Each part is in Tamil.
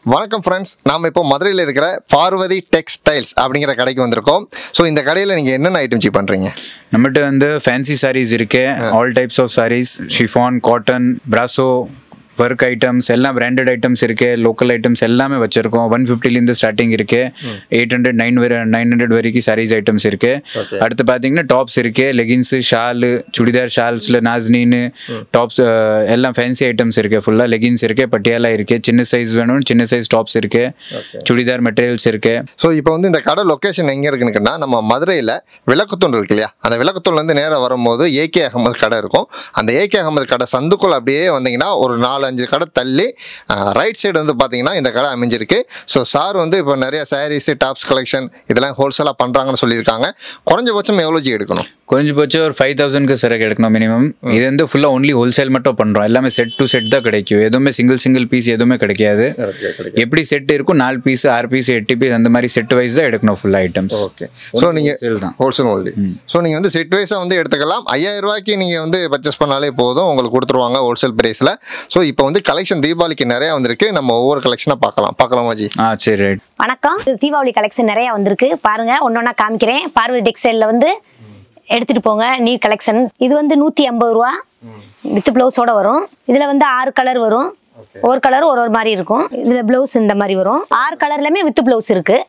வணக்கம் ஃப்ரெண்ட்ஸ், நாம இப்போ மதுரையில் இருக்கிற பார்வதி டெக்ஸ்டைல்ஸ் அப்படிங்கிற கடைக்கு வந்திருக்கோம். ஸோ இந்த கடையில் நீங்கள் என்னென்ன ஐட்டம்ஸ் பண்ணுறீங்க? நம்மகிட்ட வந்து ஃபேன்சி சாரீஸ் இருக்கு, all types of sarees, chiffon, cotton, பிராசோ, ஒர்க் ஐட்டம்ஸ் எல்லாம் பிராண்டட் ஐட்டம்ஸ் இருக்கு, லோக்கல் ஐட்டம்ஸ் எல்லாமே வச்சிருக்கோம். 150லேருந்து ஸ்டார்டிங் இருக்கு, 800 900 வரைக்கும் சாரீஸ் ஐட்டம்ஸ் இருக்கு. அடுத்து பார்த்தீங்கன்னா டாப்ஸ் இருக்கு, லெகின்ஸ், ஷாலு, சுடிதார் ஷால்ஸ்ல நாஸ்னின்னு டாப்ஸ் எல்லாம் ஃபேன்சி ஐட்டம்ஸ் இருக்கு. ஃபுல்லாக லெகின்ஸ் இருக்கு, பட்டியாலா இருக்கு, சின்ன சைஸ் வேணும் சின்ன சைஸ் டாப்ஸ் இருக்கு, சுடிதார் மெட்டீரியல்ஸ் இருக்கு. ஸோ இப்போ வந்து இந்த கடை லொக்கேஷன் எங்கே இருக்குன்னா, நம்ம மதுரையில் விளக்குத்தூண் இருக்கு இல்லையா, அந்த விளக்குத்தூண்லேருந்து நேராக வரும்போது ஏகே அகமது கடை இருக்கும். அந்த ஏகே அகமது கடை சந்துக்குள் அப்படியே வந்தீங்கன்னா ஒரு 4-5 கடை தள்ளி ரைட் சைடு வந்து பார்த்தீங்கன்னா இந்த கடை அமைஞ்சிருக்கு. ஸோ சார் வந்து இப்போ நிறைய சாரீஸ், டாப்ஸ் கலெக்ஷன் இதெல்லாம் ஹோல்சேலாக பண்ணுறாங்கன்னு சொல்லியிருக்காங்க. குறைஞ்சபட்சம் எவ்வளோ எடுக்கணும்? குறைஞ்சபட்சம் ஒரு 5000க்கு சரக்கு எடுக்கணும் மினிமம். இது வந்து ஃபுல்லாக ஒன்லி ஹோல்சேல் மட்டும் பண்ணுறோம். எல்லாமே செட் டு செட் தான் கிடைக்கும், எதுவுமே சிங்கிள் பீஸ் எதுவுமே கிடைக்காது. எப்படி செட் இருக்கும் 4 பீஸ் 6 பீஸ் 8 பீஸ் அந்த மாதிரி செட் வைஸ் தான் எடுக்கணும் ஃபுல் ஐட்டம்ஸ். ஓகே, ஸோ நீங்கள் ஹோல்சேல் ஒன்லி. ஸோ நீங்கள் வந்து செட் வைஸாக வந்து எடுத்துக்கலாம். 5000 ரூபாய்க்கு நீங்கள் வந்து பர்ச்சேஸ் பண்ணாலே போதும், உங்களுக்கு கொடுத்துருவாங்க ஹோல்சேல் ப்ரைஸில். ஸோ இப்போ வந்து கலெக்ஷன் தீபாவளிக்கு நிறையா வந்திருக்கு, நம்ம ஒவ்வொரு கலெக்ஷனாக பார்க்கலாமா ஜி? சரி, ரைட். வணக்கம். தீபாவளி கலெக்ஷன் நிறைய வந்திருக்கு, பாருங்க ஒன்னொன்னா காமிக்கிறேன். பார்வதி டெக்ஸ்டைல்ல வந்து எடுத்துட்டு போங்க நியூ கலெக்ஷன். இது வந்து 150 ரூபா வித் பிளவுஸோட வரும். இதுல வந்து 6 கலர் வரும், ஒரு கலர் ஒரு மாதிரி இருக்கும். இதுல பிளவுஸ் இந்த மாதிரி வரும். 6 கலர்லயுமே வித் பிளவுஸ் இருக்கு,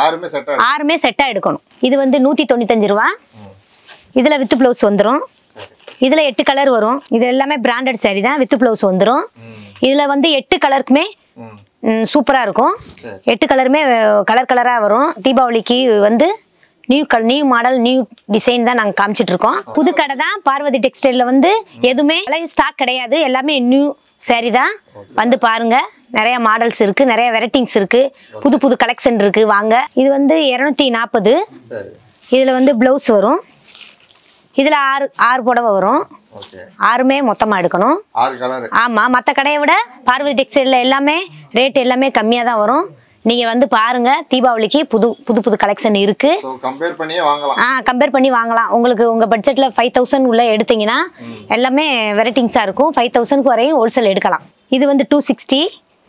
6மே செட்டா எடுக்கணும். இது வந்து 195 ரூபா. இதுல வித் பிளவுஸ் வந்துடும். இதுல 8 கலர் வரும். இது எல்லாமே பிராண்டட் சாரி தான், வித் பிளவுஸ் வந்துடும். இதுல வந்து 8 கலருக்குமே சூப்பரா இருக்கும். 8 கலருமே கலரா வரும். தீபாவளிக்கு வந்து நியூ மாடல் நியூ டிசைன் தான் நாங்கள் காமிச்சிட்டு இருக்கோம். புது கடை தான் பார்வதி டெக்ஸ்டைல்ல. வந்து எதுவுமே ஸ்டாக் கிடையாது, எல்லாமே நியூ சாரி தான். வந்து பாருங்க, நிறைய மாடல்ஸ் இருக்கு, நிறைய வெரைட்டிஸ் இருக்கு, புது கலெக்ஷன் இருக்கு, வாங்க. இது வந்து 240. இதுல வந்து பிளவுஸ் வரும். இதுல 6 புடவை வரும், 6மே மொத்தமா எடுக்கணும். ஆமா, மற்ற கடையை விட பார்வதி டெக்ஸ்டைல்ல எல்லாமே ரேட் எல்லாமே கம்மியா தான் வரும். நீங்க வந்து பாருங்க, தீபாவளிக்கு புது கலெக்ஷன் இருக்கு. கம்பேர் பண்ணி வாங்கலாம். உங்களுக்கு உங்க பட்ஜெட்ல 5000 உள்ள எடுத்தீங்கன்னா எல்லாமே வெரைட்டிங்ஸா இருக்கும். 5000க்கு வரையும் ஹோல்சேல் எடுக்கலாம். இது வந்து 260.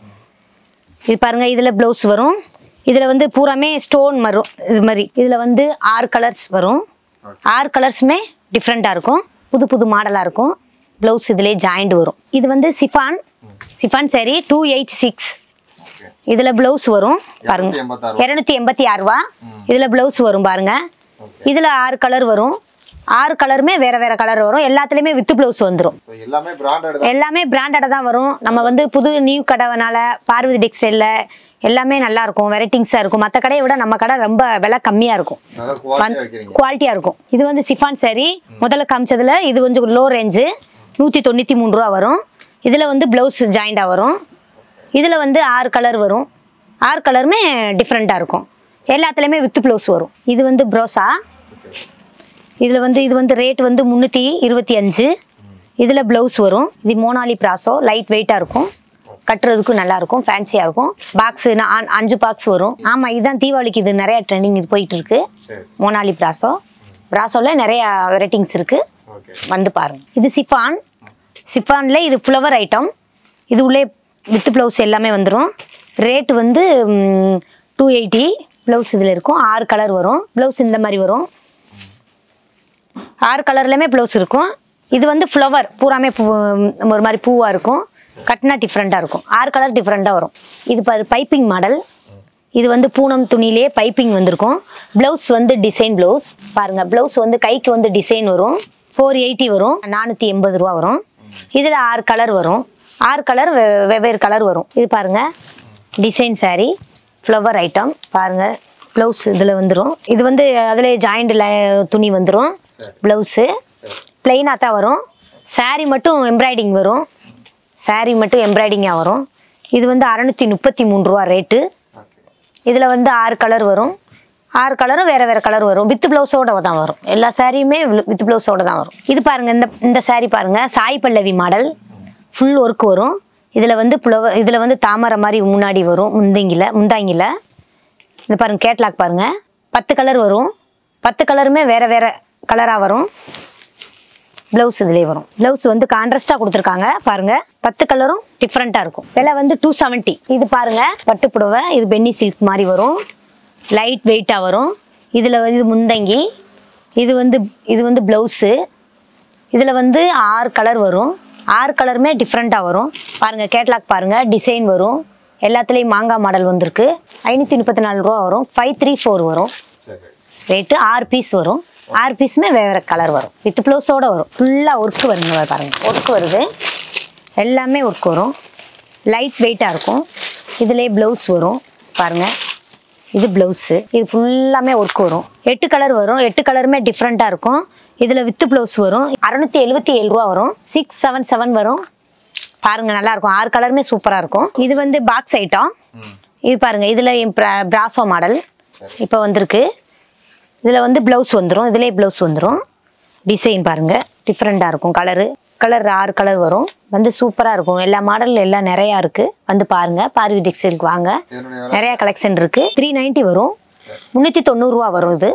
இது பாருங்க, இதுல பிளவுஸ் வரும். இதுல வந்து பூராமே ஸ்டோன் வரும். இது மாதிரி இதுல வந்து 6 கலர்ஸ் வரும். 6 கலர்ஸுமே டிஃப்ரெண்டா இருக்கும், புது மாடலா இருக்கும். பிளவுஸ் இதுலயே ஜாயிண்ட் வரும். இது வந்து சிஃபான் சாரி 286. இதுல பிளவுஸ் வரும் பாருங்க, 286 ரூபா. இதுல பிளவுஸ் வரும் பாருங்க. இதுல 6 கலர் வரும். 6 கலருமே வேற கலர் வரும். எல்லாத்துலயுமே வித் பிளவுஸ் வந்துடும். எல்லாமே பிராண்டடா தான் வரும். நம்ம வந்து புது நியூ கடைனால பார்வதி டெக்ஸ்டைல்ல எல்லாமே நல்லா இருக்கும், வெரைட்டிங்ஸா இருக்கும். மற்ற கடையை விட நம்ம கடை ரொம்ப விலை கம்மியா இருக்கும், குவாலிட்டியா இருக்கும். இது வந்து சிஃபான் சாரி முதல்ல காமிச்சதுல இது கொஞ்சம் லோ ரேஞ்சு 193 ரூபா வரும். இதுல வந்து பிளவுஸ் ஜாயிண்டா வரும். இதுல வந்து 6 கலர் வரும். 6 கலருமே டிஃப்ரெண்டா இருக்கும். எல்லாத்துலயுமே வித் பிளவுஸ் வரும். இது வந்து ப்ரோசா. இது வந்து ரேட் வந்து 325. இதுல பிளவுஸ் வரும். இது மோனாலி பிராசோ, லைட் வெயிட்டா இருக்கும், கட்டுறதுக்கு நல்லா இருக்கும், ஃபேன்சியா இருக்கும். பாக்ஸ் 5 பாக்ஸ் வரும். ஆமா, இதுதான் தீபாவளிக்கு இது நிறைய ட்ரெண்டிங் இது போயிட்டு இருக்கு. மோனாலி பிராசோல நிறைய வெரைட்டிங்ஸ் இருக்கு, வந்து பாருங்க. இது சிஃபான்ல இது ஃப்ளவர் ஐட்டம். இது உள்ளே வித் பிளவுஸ் எல்லாமே வந்துடும். ரேட் வந்து 280. பிளவுஸ் இதில் இருக்கும். 6 கலர் வரும். பிளவுஸ் இந்த மாதிரி வரும். 6 கலர்லையுமே பிளவுஸ் இருக்கும். இது வந்து ஃப்ளவர் பூராமே ஒரு மாதிரி பூவாக இருக்கும், கட்டினா டிஃப்ரெண்ட்டாக இருக்கும். 6 கலர் டிஃப்ரெண்ட்டாக வரும். இது பைப்பிங் மாடல். இது வந்து பூனம் துணியிலே பைப்பிங் வந்திருக்கும். பிளவுஸ் வந்து டிசைன் பிளவுஸ் பாருங்க. பிளவுஸ் வந்து கைக்கு வந்து டிசைன் வரும். 480 வரும். 480 ரூபா வரும். இதில் 6 கலர் வரும். 6 கலர் வெவ்வேறு கலர் வரும். இது பாருங்க, டிசைன் சாரி ஃப்ளவர் ஐட்டம் பாருங்க. பிளவுஸ் இதில் வந்துடும். இது வந்து அதில் ஜாயிண்ட் துணி வந்துடும். பிளவுஸு பிளெயினாக தான் வரும். சாரி மட்டும் எம்ப்ராய்டிங் வரும். சாரி மட்டும் எம்ப்ராய்டிங்காக வரும். இது வந்து 633 ரூபா ரேட்டு. இதில் வந்து 6 கலர் வரும். 6 கலரும் வேற கலர் வரும். வித் பிளவுஸோட தான் வரும். எல்லா சாரியுமே வித் பிளவுஸோட தான் வரும். இது பாருங்க, இந்த சாரி பாருங்க, Sai Pallavi model full work வரும். இதில் வந்து தாமரை மாதிரி முன்னாடி வரும், முந்தாங்கில. இந்த பாருங்க, கேட்லாக் பாருங்க, 10 கலர் வரும். 10 கலருமே வேற கலராக வரும். ப்ளவுஸ் இதுலேயே வரும். ப்ளவுஸ் வந்து கான்ட்ராஸ்டாக கொடுத்துருக்காங்க பாருங்க. 10 கலரும் டிஃப்ரெண்ட்டாக இருக்கும். விலை வந்து 270. இது பாருங்க பட்டு புடவை. இது பென்னி சில்க் மாதிரி வரும். லைட் வெயிட்டாக வரும். இதில் இது முந்தங்கி. இது வந்து ப்ளவுஸு. இதில் வந்து 6 கலர் வரும். 6 கலருமே டிஃப்ரெண்ட்டாக வரும். பாருங்கள் கேட்லாக் பாருங்கள். டிசைன் வரும். எல்லாத்துலேயும் மாங்காய் மாடல் வந்திருக்கு. 534 ரூபா வரும். 534 வரும் ரேட்டு. 6 பீஸ் வரும். 6 பீஸுமே வேறு கலர் வரும். வித் ப்ளவுஸோடு வரும். ஃபுல்லாக ஒர்க்கு வருங்க பாருங்கள். ஒர்க்கு வருது. எல்லாமே ஒர்க் வரும். லைட் வெயிட்டாக இருக்கும். இதிலே ப்ளவுஸ் வரும் பாருங்கள். இது ப்ளவுஸு. இது ஃபுல்லாமே ஒர்க் வரும். 8 கலர் வரும். 8 கலருமே டிஃப்ரெண்ட்டாக இருக்கும். இதில் வித்து ப்ளவுஸ் வரும். 677 ரூபா வரும். 677 வரும். பாருங்கள் நல்லாயிருக்கும். 6 கலருமே சூப்பராக இருக்கும். இது வந்து பாக்ஸ் ஐட்டம். இது பாருங்கள். இதில் பிராசோ மாடல் இப்போ வந்திருக்கு. இதில் வந்து ப்ளவுஸ் வந்துடும். இதிலே ப்ளவுஸ் வந்துடும். டிசைன் பாருங்கள் டிஃப்ரெண்ட்டாக இருக்கும். கலர் 6 கலர் வரும். வந்து சூப்பராக இருக்கும். எல்லா மாடலில் எல்லாம் நிறையா இருக்குது. வந்து பாருங்கள். பார்வதி டெக்ஸ்டைலுக்கு வாங்க. நிறையா கலெக்ஷன் இருக்குது. 390 வரும். 390 ரூபா வரும். இது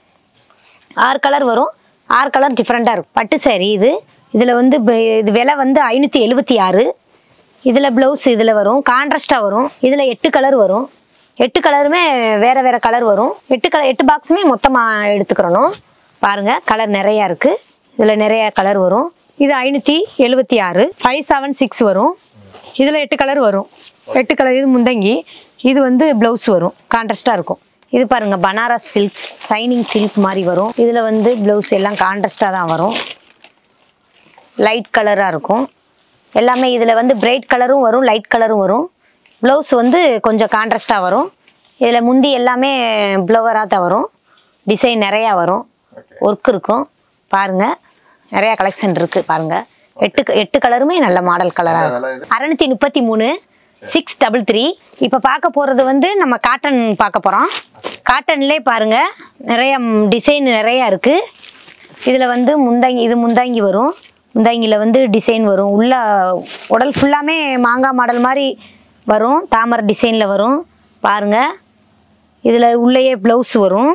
6 கலர் வரும். 6 கலர் டிஃப்ரெண்ட்டாக இருக்கும். பட்டு சாரி இது. இதில் வந்து இது விலை வந்து 576. இதில் ப்ளவுஸ் இதில் வரும். கான்ட்ராஸ்டாக வரும். இதில் 8 கலர் வரும். 8 கலருமே வேறு கலர் வரும். 8 பாக்ஸுமே மொத்தமாக எடுத்துக்கிறணும். பாருங்கள் கலர் நிறையா இருக்குது. இதில் நிறையா கலர் வரும். இது 576. 576 வரும். இதில் 8 கலர் வரும். 8 கலர். இது முந்தங்கி. இது வந்து ப்ளவுஸ் வரும். கான்ட்ராஸ்டாக இருக்கும். இது பாருங்கள் பனாரஸ் சில்க்ஸ். சைனிங் சில்க் மாதிரி வரும். இதில் வந்து ப்ளவுஸ் எல்லாம் கான்ட்ராஸ்டாக தான் வரும். லைட் கலராக இருக்கும். எல்லாமே இதில் வந்து பிரைட் கலரும் வரும். லைட் கலரும் வரும். ப்ளவுஸ் வந்து கொஞ்சம் கான்ட்ராஸ்டாக வரும். இதில் முந்தி எல்லாமே ப்ளவராக தான் வரும். டிசைன் நிறையா வரும். ஒர்க் இருக்கும். பாருங்கள் நிறையா கலெக்ஷன் இருக்குது பாருங்கள். 8 கலருமே நல்ல மாடல் கலராக இருக்கும். 633. 633. இப்போ பார்க்க போகிறது வந்து நம்ம காட்டன் பார்க்க போகிறோம். காட்டன்லேயே பாருங்கள் நிறையா டிசைன் நிறையா இருக்குது. இதில் வந்து முந்தாங்கி வரும். முந்தாங்கியில் வந்து டிசைன் வரும். உள்ள உடல் ஃபுல்லாமே மாங்காய் மாடல் மாதிரி வரும். தாமரை டிசைனில் வரும். பாருங்கள் இதில் உள்ளேயே ப்ளவுஸ் வரும்.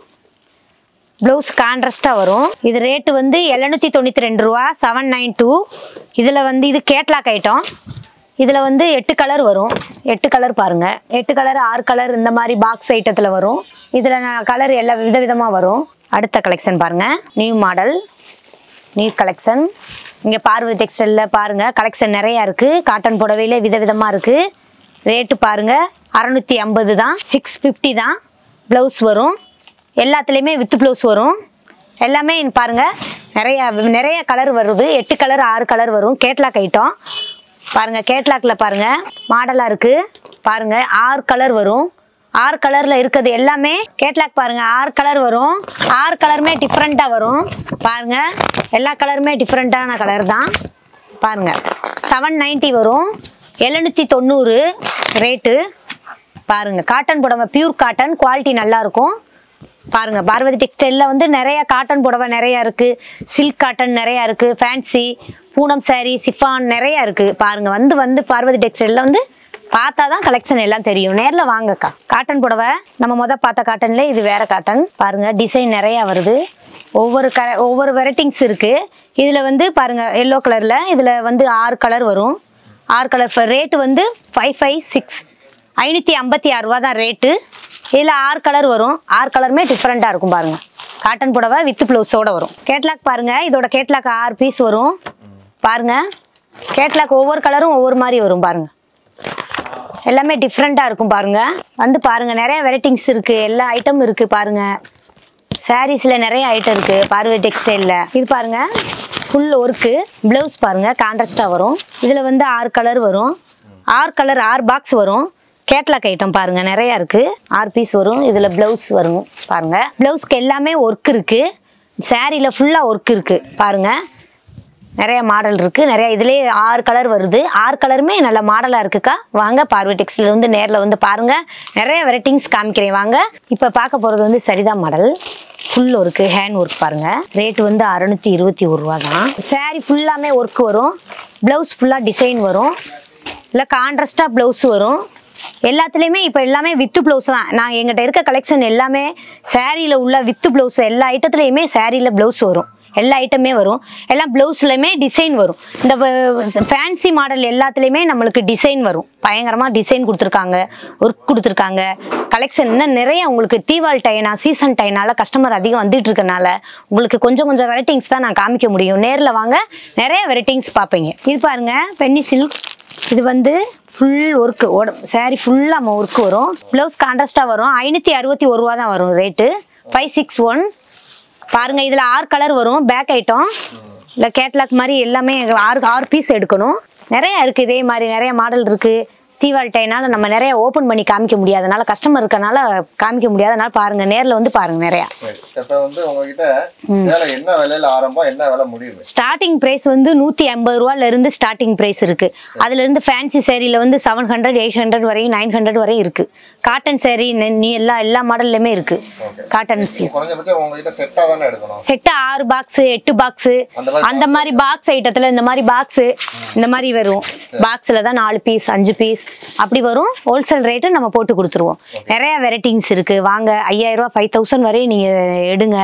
ப்ளவுஸ் கான்ட்ராஸ்டாக வரும். இது ரேட்டு வந்து 792 ரூபா. 792. இதில் வந்து இது கேட்லாக் ஐட்டம். இதில் வந்து 8 கலர் வரும். 8 கலர் பாருங்கள். 8 கலர் 6 கலர் இந்த மாதிரி பாக்ஸ் ஐட்டத்தில் வரும். இதில் கலர் எல்லாம் விதவிதமாக வரும். அடுத்த கலெக்ஷன் பாருங்கள். New model new collection. இங்கே பார்வதி டெக்ஸ்டைலில் பாருங்கள் கலெக்ஷன் நிறையா இருக்குது. காட்டன் புடவையிலே விதவிதமாக இருக்குது. ரேட்டு பாருங்கள் 650 தான். 650 தான். ப்ளவுஸ் வரும். எல்லாத்துலேயுமே வித் ப்ளவுஸ் வரும். எல்லாமே பாருங்கள் நிறைய கலர் வருது. 8 கலர் 6 கலர் வரும். கேட்லாக் ஐட்டம் பாருங்கள். கேட்லாக்கில் பாருங்கள் மாடலாக இருக்குது. பாருங்கள் 6 கலர் வரும். 6 கலரில் இருக்கிறது எல்லாமே கேட்லாக் பாருங்கள். 6 கலர் வரும். 6 கலருமே டிஃப்ரெண்ட்டாக வரும். பாருங்கள் எல்லா கலருமே டிஃப்ரெண்ட்டான கலர் தான். பாருங்கள் 790 வரும். 790 ரேட்டு. பாருங்கள் காட்டன் புடவை பியூர் காட்டன் குவாலிட்டி நல்லாயிருக்கும். பாருங்கள் பார்வதி டெக்ஸ்டைலில் வந்து நிறையா காட்டன் புடவை நிறையா இருக்குது. சில்க் காட்டன் நிறையா இருக்குது. ஃபேன்சி பூனம் சாரீ சிஃபான் நிறையா இருக்குது. பாருங்கள் வந்து பார்வதி டெக்ஸ்டைலில் வந்து பார்த்தா தான் கலெக்ஷன் எல்லாம் தெரியும். நேரில் வாங்கக்கா. காட்டன் புடவை நம்ம பார்த்த காட்டன்ல இது வேறு காட்டன். பாருங்கள் டிசைன் நிறையா வருது. ஒவ்வொரு வெரைட்டிங்ஸ் இருக்குது. இதில் வந்து பாருங்கள் எல்லோ கலரில் இதில் வந்து 6 கலர் வரும். 6 கலர் ரேட்டு வந்து 556. 556 ரூபா தான் ரேட்டு. இதில் 6 கலர் வரும். 6 கலருமே டிஃப்ரெண்ட்டாக இருக்கும். பாருங்கள் காட்டன் புடவை வித் ப்ளவுஸோடு வரும். கேட்லாக் பாருங்கள். இதோட கேட்லாக் 6 பீஸ் வரும். பாருங்கள் கேட்லாக் ஒவ்வொரு கலரும் ஒவ்வொரு மாதிரி வரும். பாருங்கள் எல்லாமே டிஃப்ரெண்ட்டாக இருக்கும். பாருங்கள் வந்து பாருங்கள் நிறைய வெரைட்டிங்ஸ் இருக்குது. எல்லா ஐட்டமும் இருக்குது. பாருங்கள் சாரீஸில் நிறைய ஐட்டம் இருக்குது பார்வதி டெக்ஸ்டைலில். இது பாருங்கள் ஃபுல் ஒர்க்கு. ப்ளவுஸ் பாருங்கள் கான்ட்ராஸ்டாக வரும். இதில் வந்து 6 கலர் வரும். 6 கலர் 6 பாக்ஸ் வரும். கேட்லாக் ஐட்டம் பாருங்கள் நிறையா இருக்குது. 6 பீஸ் வரும். இதில் ப்ளவுஸ் வரும். பாருங்கள் ப்ளவுஸ்க்கு எல்லாமே ஒர்க் இருக்குது. சாரியில் ஃபுல்லாக ஒர்க் இருக்குது. பாருங்கள் நிறைய மாடல் இருக்குது. நிறைய இதுலேயே 6 கலர் வருது. 6 கலருமே நல்ல மாடலாக இருக்குக்கா. வாங்க பார்வதி டெக்ஸ்டைல் வந்து நேரில் வந்து பாருங்கள். நிறைய வெரைட்டிங்ஸ் காமிக்கிறேன் வாங்க. இப்போ பார்க்க போகிறது வந்து Saritha model. Full work hand work பாருங்கள். ரேட்டு வந்து 621 ரூபா தான். சாரீ ஃபுல்லாமே ஒர்க் வரும். ப்ளவுஸ் ஃபுல்லாக டிசைன் வரும். இல்லை கான்ட்ராஸ்டாக ப்ளவுஸ் வரும். எல்லாத்துலேயுமே இப்போ எல்லாமே வித்து ப்ளவுஸ் தான். எங்கிட்ட இருக்க கலெக்ஷன் எல்லாமே சாரியில் உள்ள வித்து ப்ளவுஸ். எல்லா ஐட்டத்துலேயுமே சாரியில் ப்ளவுஸ் வரும். எல்லா ஐட்டமே வரும். எல்லாம் ப்ளவுஸ்லையுமே டிசைன் வரும். இந்த ஃபேன்சி மாடல் எல்லாத்துலேயுமே நம்மளுக்கு டிசைன் வரும். பயங்கரமாக டிசைன் கொடுத்துருக்காங்க, ஒர்க் கொடுத்துருக்காங்க. கலெக்ஷன் இன்னும் நிறைய உங்களுக்கு தீபாவளி டைனா சீசன் டைனால கஸ்டமர் அதிகம் வந்துட்டு இருக்கனால உங்களுக்கு கொஞ்சம் வெரைட்டிங்ஸ் தான் நான் காமிக்க முடியும். நேரில் வாங்க, நிறைய வெரைட்டிங்ஸ் பார்ப்பீங்க. இது பாருங்க பென்னி சில்க். இது வந்து ஃபுல் ஒர்க்கு சாரி ஃபுல்லாக ஒர்க்கு வரும். ப்ளவுஸ் கான்ட்ராஸ்டாக வரும். 561 ரூபா தான் வரும் ரேட்டு. 561 பாருங்க. இதில் 6 கலர் வரும். பேக் ஐட்டம் இல்லை கேட்லாக் மாதிரி எல்லாமே 6 பீஸ் எடுக்கணும். நிறையா இருக்குது. இதே மாதிரி நிறைய மாடல் இருக்குது. தீபாவளி டைனால நம்ம நிறைய ஓப்பன் பண்ணி காமிக்க முடியாதனால கஸ்டமர் இருக்கனால காமிக்க முடியாதனால பாருங்க, நேரில் வந்து பாருங்க. நிறையா இப்போ வந்து உங்ககிட்ட என்ன விலையில ஆரம்பம், என்ன விலை முடியும்? ஸ்டார்டிங் பிரைஸ் வந்து 150 ரூபாயில இருந்து ஸ்டார்டிங் பிரைஸ் இருக்கு. அதுல இருந்து ஃபேன்சி சேரீல வந்து 700 800 வரையும் 900 வரையும் இருக்கு. காட்டன் சேரீ எல்லா மாடல்லையுமே இருக்கு. காட்டன் செட் 6 பாக்ஸ் 8 பாக்ஸ் அந்த மாதிரி பாக்ஸ் ஐட்டத்துல இந்த மாதிரி பாக்ஸ் இந்த மாதிரி வரும். பாக்ஸ்ல தான் 4 பீஸ் 5 பீஸ் அப்படி வரும். ஹோல்சேல் ரேட்டு நம்ம போட்டு கொடுத்துருவோம். நிறைய வெரைட்டிங்ஸ் இருக்கு. வாங்க 5000 ரூபா 5000 வரையும் நீங்க எடுங்க.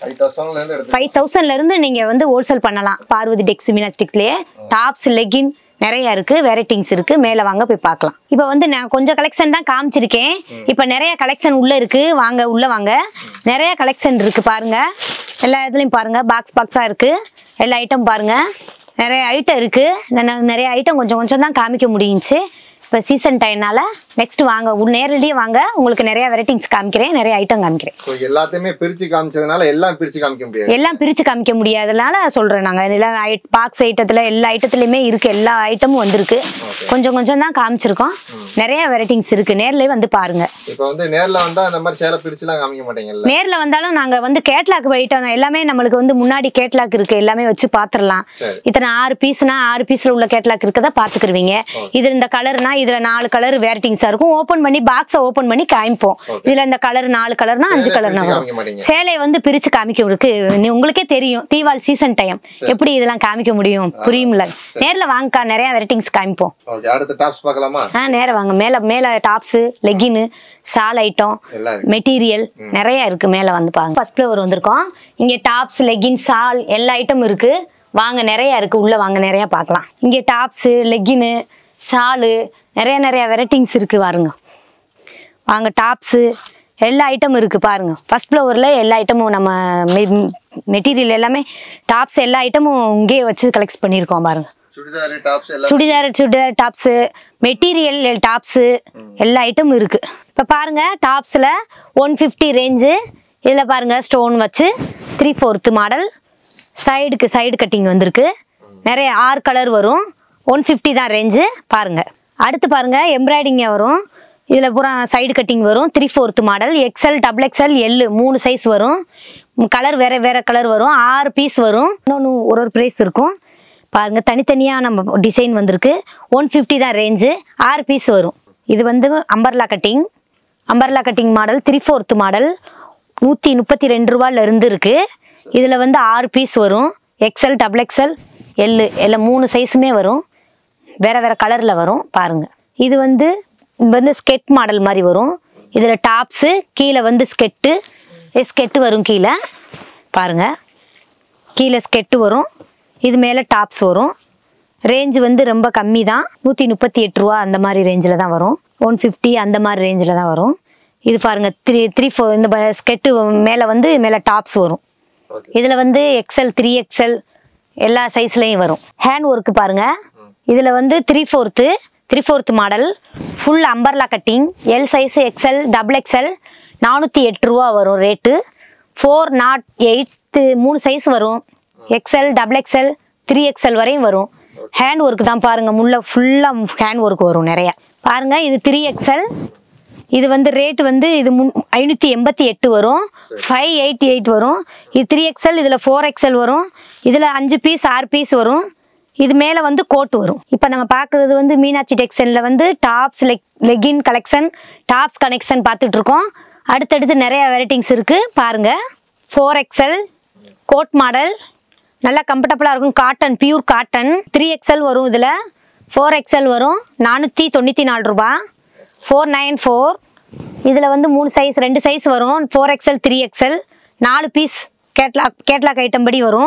5000ல இருந்து நீங்க வந்து ஹோல்சேல் பண்ணலாம். பார்வதி டெக்ஸ் மினாஸ்டிக்லயே டாப்ஸ் லெகின் நிறைய இருக்கு, வெரைட்டிங்ஸ் இருக்கு. மேல வாங்க போய் பார்க்கலாம். இப்போ வந்து நான் கொஞ்சம் கலெக்ஷன் தான் காமிச்சிருக்கேன். இப்போ நிறைய கலெக்ஷன் உள்ள இருக்கு. வாங்க உள்ள வாங்க. நிறைய கலெக்ஷன் இருக்கு பாருங்க. எல்லா இதுலயும் பாருங்க பாக்ஸா இருக்கு. எல்லா ஐட்டம் பாருங்க. நிறைய ஐட்டம் இருக்கு. நிறைய ஐட்டம் கொஞ்சம் தான் காமிக்க முடிஞ்சுச்சு. இப்போ சீசன் டைம்னால நெக்ஸ்ட் வாங்க, நேரடியாக வாங்க. உங்களுக்கு நிறைய வெரைட்டிங்ஸ் காமிக்கிறேன், நிறைய ஐட்டம் காமிக்கிறேன். எல்லாத்தையுமே பிரிச்சு காமிச்சதுனால எல்லாம் பிரிச்சு காமிக்க முடியாது. எல்லாம் பிரிச்சு காமிக்க முடியாதனால சொல்றேன். நாங்கள் பாக்ஸ் ஐட்டத்தில் எல்லா ஐட்டத்துலையுமே இருக்கு. எல்லா ஐட்டமும் வந்திருக்கு. கொஞ்சம் தான் காமிச்சிருக்கோம். நிறைய வெரைட்டிங்ஸ் இருக்கு. நேர்லயே வந்து பாருங்க. இப்போ வந்து நேர்ல வந்தா அந்த மாதிரி சேலை பிரிச்சுலாம் காமிக்க மாட்டீங்கல்ல? நேர்ல வந்தாலும் நாங்க வந்து கேட்லாக் ஐட்டம் எல்லாமே நம்மளுக்கு வந்து முன்னாடி கேட்லாக் இருக்கு. எல்லாமே வச்சு பாத்துரலாம். இத்தனை 6 பீஸ்னா 6 பீஸ்ல உள்ள கேட்லாக் இருக்கதா பாத்துக்கிருவீங்க. இது இந்த கலர்னா இதுல 4 கலர் வெரைட்டிங்ஸா இருக்கும். ஓபன் பண்ணி பாக்ஸை ஓபன் பண்ணி காமிப்போம். இதுல இந்த கலர் 4 கலர்னா 5 கலர்னா வரும். சேலையை வந்து பிரிச்சு காமிக்க இருக்கு. உங்களுக்கே தெரியும் தீபாவளி சீசன் டைம் எப்படி இதெல்லாம் காமிக்க முடியும், புரியும்ல? நேர்ல வாங்கக்கா, நிறைய வெரைட்டிங்ஸ் காமிப்போம். அடுத்த டாப்ஸ் பார்க்கலாமா? நேர வாங்க. மேல tops legging shawl item material நிறைய இருக்கு. மேல வந்து பாருங்க. ஃபர்ஸ்ட் ஃப்ளோர் வந்திருக்கோம். இங்க டாப்ஸ் லெகின் ஷால் எல்லா ஐட்டம் இருக்கு. வாங்க, நிறைய இருக்கு. உள்ள வாங்க, நிறைய பார்க்கலாம். இங்க டாப்ஸ் லெகின் ஷாலு நிறைய வெரைட்டிங்ஸ் இருக்கு. பாருங்க வாங்க. டாப்ஸு எல்லா ஐட்டமும் இருக்கு பாருங்க. ஃபர்ஸ்ட் ஃப்ளோரில் எல்லா ஐட்டமும் நம்ம மெட்டீரியல் எல்லாமே டாப்ஸ் எல்லா ஐட்டமும் இங்கே வச்சு கலெக்ட் பண்ணியிருக்கோம் பாருங்க. சுடிதார் டாப்ஸு மெட்டீரியல் டாப்ஸு எல்லா ஐட்டமும் இருக்கு. இப்போ பாருங்க டாப்ஸில் 150 ரேஞ்சு. இதில் பாருங்க ஸ்டோன் வச்சு 3/4 மாடல் சைடு கட்டிங் வந்திருக்கு. நிறைய 6 கலர் வரும். 150 தான் ரேஞ்சு. பாருங்க. அடுத்து பாருங்க எம்ப்ராய்டிங்க வரும். இதில் பூரா சைடு கட்டிங் வரும். 3/4 model XL XXL L 3 size வரும். கலர் வேற கலர் வரும். 6 பீஸ் வரும். இன்னொன்று ஒரு ப்ரைஸ் இருக்கும் பாருங்க. தனித்தனியாக நம்ம டிசைன் வந்திருக்கு. 150 தான் ரேஞ்சு. 6 பீஸ் வரும். இது வந்து அம்பர்லா கட்டிங் மாடல் 3/4 மாடல் 132 ரூபாயில இருந்து இருக்கு. இதில் வந்து 6 பீஸ் வரும். XL XXL L எல்லாம் 3 சைஸுமே வரும். வேற கலர்ல வரும் பாருங்க. இது வந்து ஸ்கெட் மாடல் மாதிரி வரும். இதில் டாப்ஸு கீழே வந்து ஸ்கெட்டு வரும். கீழே பாருங்க. கீழே ஸ்கெட்டு வரும். இது மேலே டாப்ஸ் வரும். ரேஞ்சு வந்து ரொம்ப கம்மி தான். 138 ரூபா அந்த மாதிரி ரேஞ்சில் தான் வரும். 150 அந்த மாதிரி ரேஞ்சில் தான் வரும். இது பாருங்க 3/4 இந்த ஸ்கெட்டு மேலே டாப்ஸ் வரும். இதில் வந்து XL 3XL எல்லா சைஸ்லையும் வரும். ஹேண்ட் ஒர்க்கு பாருங்க. இதில் வந்து 3/4 model full umbrella cutting L size XL XXL 408 ரூபா வரும் ரேட்டு. 408 3 சைஸ் வரும். XL XXL 3XL வரையும் வரும். ஹேண்ட் ஒர்க் தான் பாருங்க. ஃபுல்லாக ஹேண்ட் ஒர்க் வரும் நிறையா பாருங்க. இது 3XL. இது வந்து ரேட் வந்து இது 588 வரும். 588 வரும். இது 3XL. இதில் 4XL வரும். இதில் 5 பீஸ் 6 பீஸ் வரும். இது மேலே வந்து கோட் வரும். இப்போ நம்ம பார்க்குறது வந்து மீனாட்சி டெக்ஸ்டைலில் வந்து tops legging collection tops collection பார்த்துட்டு இருக்கோம். அடுத்தடுத்து நிறைய வெரைட்டிங்ஸ் இருக்குது பாருங்க. 4XL கோட் மாடல் நல்லா கம்ஃபர்டபுளாக இருக்கும். Cotton pure cotton. 3XL வரும். இதில் 4XL வரும். 494 ரூபா. 494. இதில் வந்து 3 சைஸ் 2 சைஸ் வரும். 4XL 3XL 4 piece catalogue item படி வரும்.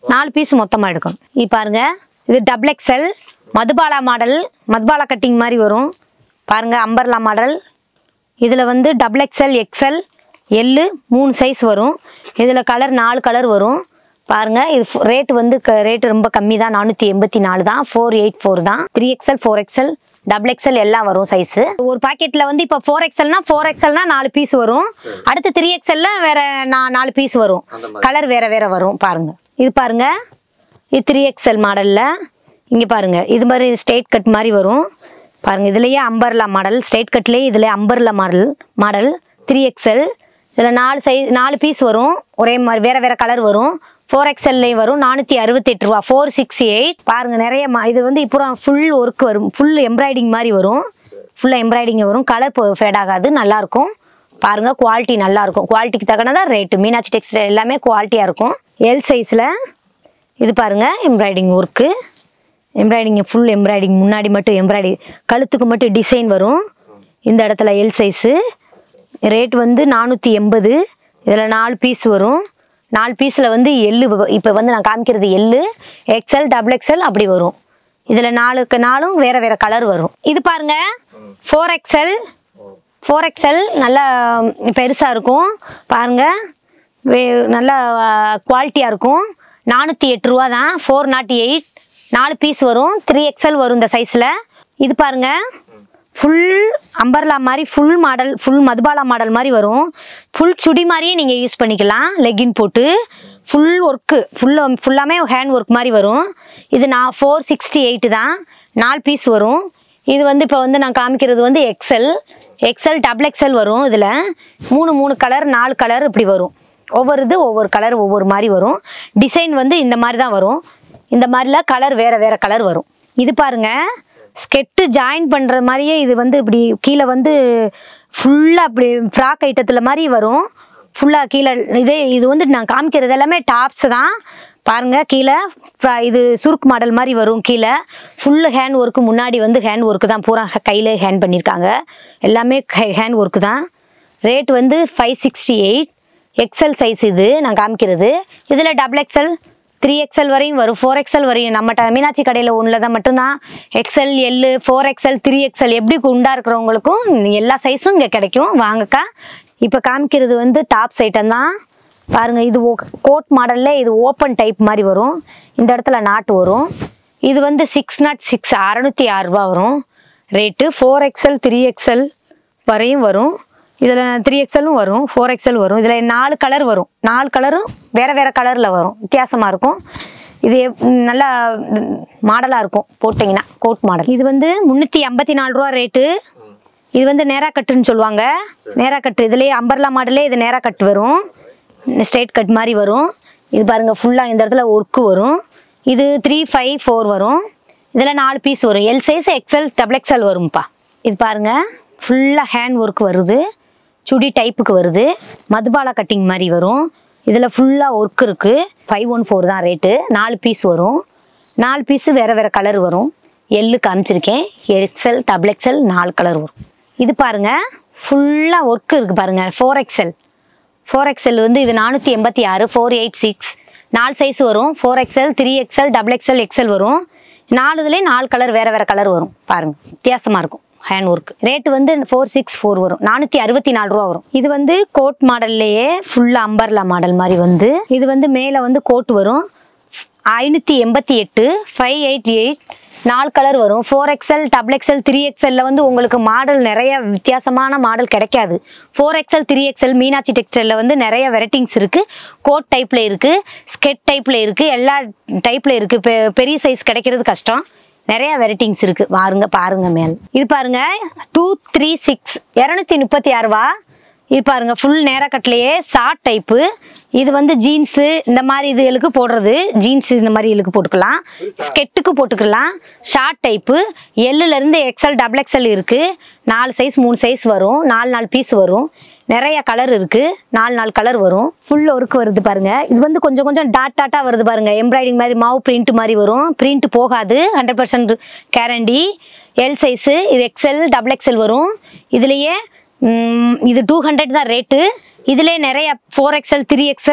4 பீஸ் மொத்தமாக எடுக்கணும். இது பாருங்க, இது double XL Madhubala model, Madhubala cutting மாதிரி வரும் பாருங்க. Umbrella model. இதில் வந்து double XL, XL, L 3 size வரும். இதில் கலர் 4 கலர் வரும் பாருங்க. இது ரேட் வந்து ரேட் ரொம்ப கம்மி தான், 484 தான், 484 தான். 3XL, 4XL, டபுள் எக்ஸல் எல்லாம் வரும் சைஸு. ஒரு பாக்கெட்ல வந்து இப்போ 4XLனா 4 பீஸ் வரும். அடுத்து 3XLல வேற 4 பீஸ் வரும். கலர் வேற வேற வரும் பாருங்க. இது பாருங்க, இது 3XL மாடல்ல. இங்க பாருங்க, இது மாதிரி ஸ்ட்ரெயிட் கட் மாதிரி வரும் பாருங்க. இதுலயே அம்பர்லா மாடல், ஸ்ட்ரெயிட் கட்லயே இதுல அம்பர்லா மாடல் 3XL. இதுல 4 பீஸ் வரும். ஒரே மாதிரி வேற வேற கலர் வரும். 4XLலையும் வரும். 468 ரூபா, 468 பாருங்க. நிறைய இது வந்து இப்போ ஃபுல் ஒர்க் வரும், ஃபுல் எம்ப்ராய்டிங் மாதிரி வரும். ஃபுல்லாக எம்ப்ராய்டிங் வரும். கலர் ஃபேட் ஆகாது, நல்லா இருக்கும் பாருங்க. குவாலிட்டி நல்லா இருக்கும். குவாலிட்டிக்கு தக்கனதான் ரேட்டு. மீனாட்சி டெக்ஸ்டைல் எல்லாமே குவாலிட்டியாக இருக்கும். எல் சைஸில் இது பாருங்க, embroidery work. Embroidery full embroidery, முன்னாடி மட்டும் எம்ப்ராய்டிங், கழுத்துக்கு மட்டும் டிசைன் வரும். இந்த இடத்துல எல் சைஸு. ரேட் வந்து 480. இதில் 4 பீஸ் வரும். 4 பீஸில் வந்து எள்ளு, இப்போ வந்து நான் காமிக்கிறது எள்ளு, எக்ஸல், டபுள் எக்ஸல் அப்படி வரும். இதில் 4 வேற வேற கலர் வரும். இது பாருங்க 4XL நல்லா பெருசாக இருக்கும் பாருங்க. நல்லா குவாலிட்டியாக இருக்கும். 408 ரூபா தான், 408. 4 பீஸ் வரும். 3XL வரும் இந்த சைஸில். இது பாருங்க, ஃபுல் அம்பர்லா மாதிரி, full model, full Madhubala model மாதிரி வரும். ஃபுல் சுடி மாதிரியே நீங்கள் யூஸ் பண்ணிக்கலாம். லெக்கின் போட்டு ஃபுல் ஒர்க்கு, ஃபுல்லாமே ஹேண்ட் ஒர்க் மாதிரி வரும். இது 468 தான். 4 பீஸ் வரும். இது வந்து இப்போ வந்து நான் காமிக்கிறது வந்து எக்ஸல், டபுள் எக்ஸல் வரும். இதில் 3 கலர், 4 கலர் இப்படி வரும். ஒவ்வொரு கலர் ஒவ்வொரு மாதிரி வரும். டிசைன் வந்து இந்த மாதிரி தான் வரும். இந்த மாதிரிலாம் கலர் வேற வேற கலர் வரும். இது பாருங்க, ஸ்கெட்டு ஜாயின் பண்ணுற மாதிரியே இது வந்து இப்படி கீழே வந்து ஃபுல்லாக அப்படி ஃப்ராக் ஐட்டத்தில் மாதிரி வரும். ஃபுல்லாக கீழே இது வந்து நான் காமிக்கிறது எல்லாமே டாப்ஸ் தான் பாருங்க. கீழே இது சுருக்கு மாடல் மாதிரி வரும். கீழே ஃபுல்லு ஹேண்ட் ஒர்க்கு, முன்னாடி வந்து ஹேண்ட் ஒர்க்கு தான், பூரா கையில் ஹேண்ட் பண்ணியிருக்காங்க. எல்லாமே ஹேண்ட் ஒர்க்கு தான். ரேட் வந்து 568. எக்ஸல் சைஸ் இது நான் காமிக்கிறது. இதில் டபுள் எக்ஸல், 3XL வரையும் வரும், 4XL வரையும். நம்ம மீனாட்சி கடையில் ஒன்றில் தான் மட்டும்தான் எக்ஸல், எல்லு, 4XL, 3XL எப்படி குண்டா இருக்கிறவங்களுக்கும் எல்லா சைஸும் இங்கே கிடைக்கும். வாங்கக்கா. இப்போ காமிக்கிறது வந்து டாப்ஸ் ஐட்டம் தான் பாருங்க. இது கோட் மாடல்ல, இது ஓப்பன் டைப் மாதிரி வரும். இந்த இடத்துல நாட்டு வரும். இது வந்து 606, 606 ரூபா வரும் ரேட்டு. 4XL, 3XL வரையும் வரும். இதில் 3XLம் வரும், 4XL வரும். இதில் 4 கலர் வரும். 4 கலரும் வேற வேற கலரில் வரும். வித்தியாசமாக இருக்கும். இது நல்லா மாடலாக இருக்கும் போட்டிங்கன்னா, கோட் மாடல். இது வந்து 354 ரூபா ரேட்டு. இது வந்து நேரா கட்டுன்னு சொல்லுவாங்க. நேரா கட்டு, இதுலேயே அம்பர்லா மாடலே இது நேரா கட்டு வரும். ஸ்ட்ரெயிட் கட் மாதிரி வரும். இது பாருங்க, ஃபுல்லாக இந்த இடத்துல ஒர்க்கு வரும். இது 354 வரும். இதில் 4 பீஸ் வரும். L size, XL, double XL வரும்ப்பா. இது பாருங்க, ஃபுல்லாக ஹேண்ட் ஒர்க் வருது. சுடி டைப்புக்கு வருது. மதுபாலா கட்டிங் மாதிரி வரும். இதில் ஃபுல்லாக ஒர்க் இருக்குது. 514 தான் ரேட்டு. 4 பீஸ் வரும். 4 பீஸு வேறு வேறு கலர் வரும். எள்ளு காமிச்சிருக்கேன். எக்ஸல், டபுள் எக்ஸல் 4 கலர் வரும். இது பாருங்கள், ஃபுல்லாக ஒர்க்கு இருக்குது பாருங்கள். 4XL வந்து இது 486, 486 4 சைஸ் வரும். 4XL, 3XL, double XL, XL வரும். 4 4 கலர் வேறு வேறு கலர் வரும் பாருங்கள். வித்தியாசமாக இருக்கும் ஹேண்ட் ஒர்க். ரேட்டு வந்து 464 வரும். 464 ரூபா வரும். இது வந்து கோட் மாடல்லையே ஃபுல்லாக அம்பர்லா மாடல் மாதிரி வந்து, இது வந்து மேலே வந்து கோட் வரும். 588, 588 4 கலர் வரும். 4XL, டபுள் எக்ஸல், 3XL வந்து உங்களுக்கு மாடல் நிறைய வித்தியாசமான மாடல் கிடைக்காது. 4XL, 3XL மீனாட்சி டெக்ஸ்டைலில் வந்து நிறைய வெரைட்டிங்ஸ் இருக்குது. கோட் டைப்பில் இருக்குது, ஸ்கெட் டைப்பில் இருக்குது, எல்லா டைப்பில் இருக்குது. பெரிய சைஸ் கிடைக்கிறது கஷ்டம். நிறைய வெரைட்டிங்ஸ் இருக்குது. பாருங்க மேல். இது பாருங்க 236, 236 ரூபா. இது பாருங்க, ஃபுல் நேரா கட்லையே ஷார்ட் டைப்பு. இது வந்து ஜீன்ஸு இந்த மாதிரி இதுகளுக்கு போடுறது. ஜீன்ஸ் இந்த மாதிரி இதுக்கு போட்டுக்கலாம், ஸ்கெட்டுக்கு போட்டுக்கலாம். Short type. எல்லுலேருந்து எக்ஸல், டபுள் எக்ஸல் இருக்குது. 4 சைஸ் 3 சைஸ் வரும். 4 பீஸ் வரும். நிறைய கலர் இருக்குது. 4 கலர் வரும். ஃபுல் ஒர்க் வருது பாருங்க. இது வந்து கொஞ்சம் கொஞ்சம் டாட்டாக வருது பாருங்க. எம்ப்ராய்டிங் மாதிரி மாவு பிரிண்ட் மாதிரி வரும். பிரிண்ட் போகாது, 100% கேரண்டி. L size. இது எக்ஸல், டபுள் எக்ஸல் வரும். இதுலேயே இது 200 தான் ரேட்டு. இதிலே நிறைய 4XL, 3XL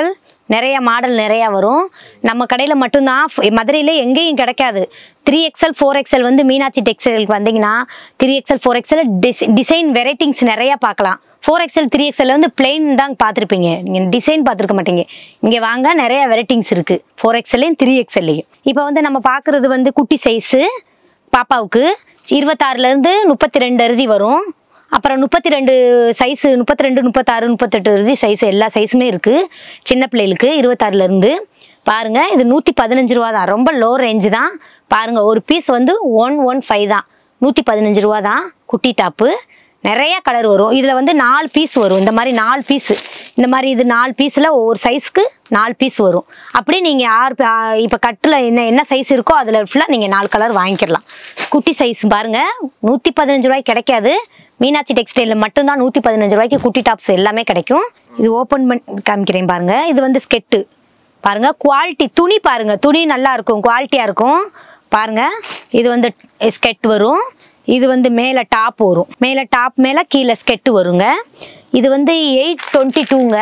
நிறைய மாடல் நிறையா வரும். நம்ம கடையில் மட்டும்தான், மதுரையில் எங்கேயும் கிடைக்காது. 3XL 4XL வந்து மீனாட்சி டெக்ஸ்டைலுக்கு வந்தீங்கன்னா 3XL 4XL டிசைன் வெரைட்டிங்ஸ் நிறையா பார்க்கலாம். 4XL 3XL வந்து பிளெயின் தான் பார்த்துருப்பீங்க, நீங்கள் டிசைன் பார்த்துருக்க மாட்டீங்க. இங்கே வாங்க, நிறைய வெரைட்டிங்ஸ் இருக்குது 4XLலையும் 3XLலையும். இப்போ வந்து நம்ம பார்க்குறது வந்து குட்டி சைஸு பாப்பாவுக்கு 26லேருந்து 32 அறுதி வரும். அப்புறம் 32 சைஸு 32, 36, 38 அறுதி சைஸு எல்லா சைஸுமே இருக்குது சின்ன பிள்ளைகளுக்கு 26லேருந்து. பாருங்கள், இது 115 ரூபா தான், ரொம்ப லோ ரேஞ்சு தான். பாருங்கள், ஒரு பீஸ் வந்து 115 தான், 115 ரூபா தான். குட்டி டாப்பு நிறையா கலர் வரும். இதில் வந்து 4 பீஸ் வரும். இந்த மாதிரி 4 பீஸு, இந்த மாதிரி இது 4 பீஸில் ஒவ்வொரு சைஸ்க்கு 4 பீஸ் வரும். அப்படி நீங்கள் இப்போ கட்டில் என்ன சைஸ் இருக்கோ அதில் ஃபுல்லாக நீங்கள் 4 கலர் வாங்கிக்கலாம். குட்டி சைஸ் பாருங்கள், 115 ரூபாய்க்கு கிடைக்காது. மீனாட்சி டெக்ஸ்டைலில் மட்டும்தான் 115 ரூபாய்க்கு குட்டி டாப்ஸ் எல்லாமே கிடைக்கும். இது ஓப்பன் பண்ணி காமிக்கிறேன் பாருங்கள். இது வந்து ஸ்கெட்டு பாருங்கள், குவாலிட்டி துணி பாருங்கள், துணி நல்லா இருக்கும், குவாலிட்டியாக இருக்கும் பாருங்கள். இது வந்து ஸ்கெட் வரும். இது வந்து மேலே டாப் வரும், மேலே டாப் மேலே கீழே ஸ்கெட்டு வருங்க. இது வந்து 822ங்க,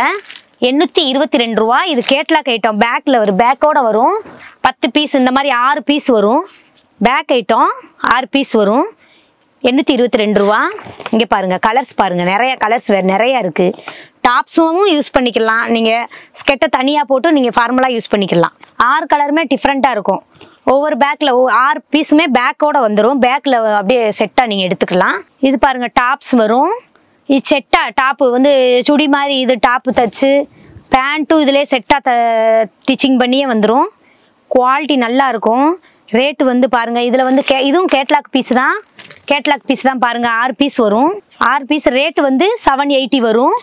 822 ரூபா. இது கேட்லாக் ஐட்டம், பேக்கில் வரும், பேக்கோட வரும். 10 பீஸ் இந்த மாதிரி 6 பீஸ் வரும். பேக் ஐட்டம் 6 பீஸ் வரும், 822 ரூபா. இங்கே பாருங்கள், கலர்ஸ் பாருங்கள், நிறைய கலர்ஸ் வேறு நிறையா இருக்குது. டாப்ஸும் யூஸ் பண்ணிக்கலாம், நீங்கள் ஸ்கெட்டை தனியாக போட்டு நீங்கள் ஃபார்மலாக யூஸ் பண்ணிக்கலாம். 6 கலருமே டிஃப்ரெண்ட்டாக இருக்கும். ஒவ்வொரு பேக்கில் 6 பீஸுமே பேக்கோட வந்துடும். பேக்கில் அப்படியே செட்டாக நீங்கள் எடுத்துக்கலாம். இது பாருங்கள், டாப்ஸ் வரும். இது செட்டாக டாப்பு வந்து சுடி மாதிரி இது டாப்பு தச்சு பேண்ட்டும் இதிலே செட்டாக ஸ்டிச்சிங் பண்ணியே வந்துடும். குவாலிட்டி நல்லா இருக்கும். ரேட்டு வந்து பாருங்கள், இதில் வந்து இதுவும் கேட்லாக் பீஸ் தான், கேட்லாக் பீஸ் தான் பாருங்கள். 6 பீஸ் வரும். 6 பீஸ் ரேட்டு வந்து 780 வரும்,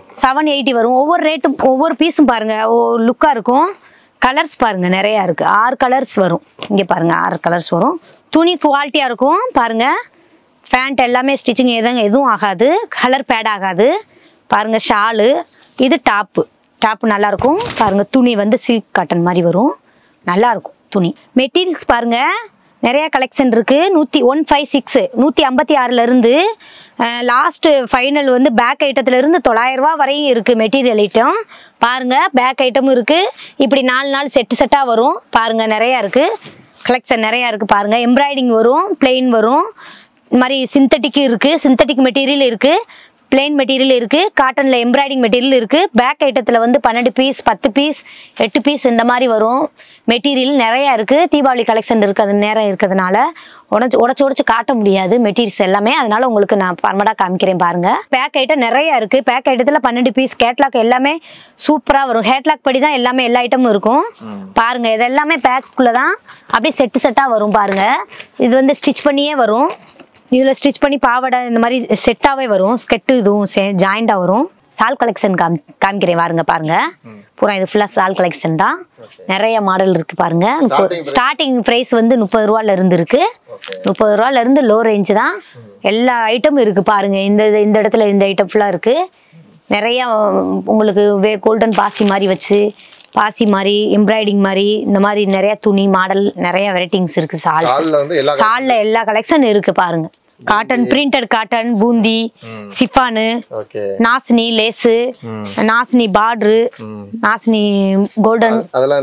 780 வரும். ஒவ்வொரு ரேட்டும் ஒவ்வொரு பீஸும் பாருங்கள் லுக்காக இருக்கும். கலர்ஸ் பாருங்கள் நிறையா இருக்குது, 6 கலர்ஸ் வரும். இங்கே பாருங்கள் 6 கலர்ஸ் வரும். துணி குவாலிட்டியாக இருக்கும் பாருங்கள். பேண்ட் எல்லாமே ஸ்டிச்சிங் எதுவும் ஆகாது, கலர் பேட் ஆகாது பாருங்கள். ஷாலு, இது டாப்பு நல்லாயிருக்கும் பாருங்கள். துணி வந்து சில்க் காட்டன் மாதிரி வரும், நல்லாயிருக்கும் துணி. மெட்டீரியல்ஸ் பாருங்கள், நிறையா கலெக்ஷன் இருக்குது. 156 156லேருந்து லாஸ்ட்டு ஃபைனல் வந்து பேக் ஐட்டத்துலேருந்து 900 ரூபா வரையும் இருக்குது மெட்டீரியல் ஐட்டம் பாருங்கள். பேக் ஐட்டமும் இருக்குது. இப்படி 4 செட்டாக வரும் பாருங்கள். நிறையா இருக்குது, கலெக்ஷன் நிறையா இருக்குது பாருங்கள். எம்ப்ராய்டிங் வரும், பிளெயின் வரும், இந்த மாதிரி சிந்தட்டிக் இருக்குது, சிந்தட்டிக் மெட்டீரியல் இருக்குது, பிளெயின் மெட்டீரியல் இருக்குது, காட்டனில் எம்ப்ராய்டிங் மெட்டீரியல் இருக்குது. பேக் ஐட்டத்தில் வந்து 12 பீஸ் 10 பீஸ் 8 பீஸ் இந்த மாதிரி வரும். மெட்டீரியல் நிறையா இருக்குது. தீபாவளி கலெக்ஷன் இருக்குது, அது நேரம் இருக்கிறதுனால உடச்சு காட்ட முடியாது மெட்டீரியல்ஸ் எல்லாமே, அதனால உங்களுக்கு நான் பர்மனெண்டாக காமிக்கிறேன் பாருங்கள். பேக் ஐட்டம் நிறையா இருக்குது. பேக் ஐட்டத்தில் 12 பீஸ் கேட்லாக் எல்லாமே சூப்பராக வரும். கேட்லாக் படி தான் எல்லாமே எல்லா ஐட்டமும் இருக்கும் பாருங்கள். இது எல்லாமே பேக்குள்ளே தான் அப்படியே செட்டாக வரும் பாருங்கள். இது வந்து ஸ்டிச் பண்ணியே வரும். இதில் ஸ்டிச் பண்ணி பாவாடை இந்த மாதிரி செட்டாகவே வரும். ஸ்கெட்டு இதுவும் ஜாயிண்டாக வரும். சால் கலெக்ஷன் காமிக்கிறேன் பாருங்கள். பூரா இது ஃபுல்லாக சால் கலெக்ஷன் தான். நிறைய மாடல் இருக்குது பாருங்கள். ஸ்டார்டிங் ப்ரைஸ் வந்து 30 ரூபாலேருந்து இருக்குது. 30 ரூபாலேருந்து லோ ரேஞ்சு தான். எல்லா ஐட்டமும் இருக்குது பாருங்கள். இந்த இடத்துல இந்த ஐட்டம் ஃபுல்லாக இருக்குது. நிறையா உங்களுக்கு கோல்டன் பாசி மாதிரி வச்சு, பாசி மாதிரி, எம்ப்ராய்டிங் மாதிரி, இந்த மாதிரி நிறைய துணி மாடல் நிறைய வெரைட்டிங்ஸ் இருக்குது. சால்ல எல்லா கலெக்ஷன் இருக்குது பாருங்க. காட்டன், பிரிண்டட் காட்டன், பூந்தி, சிஃபானு, நாசினி லேஸு, நாசினி பார்டரு, நாசினி கோல்டன்,